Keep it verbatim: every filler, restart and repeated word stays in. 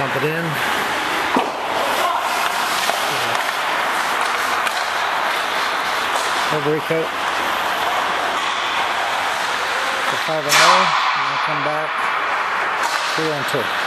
Pump it in. Lubricate. The five and oh, and then come back three on two.